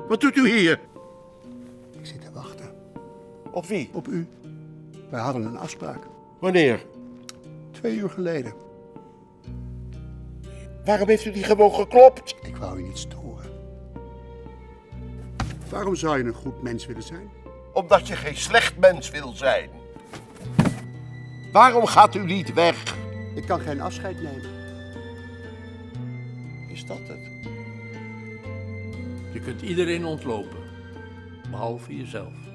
Wat doet u hier? Ik zit te wachten. Op wie? Op u. Wij hadden een afspraak. Wanneer? 2 uur geleden. Waarom heeft u die gewoon geklopt? Ik wou u niet storen. Waarom zou je een goed mens willen zijn? Omdat je geen slecht mens wil zijn. Waarom gaat u niet weg? Ik kan geen afscheid nemen. Is dat het? Je kunt iedereen ontlopen, behalve jezelf.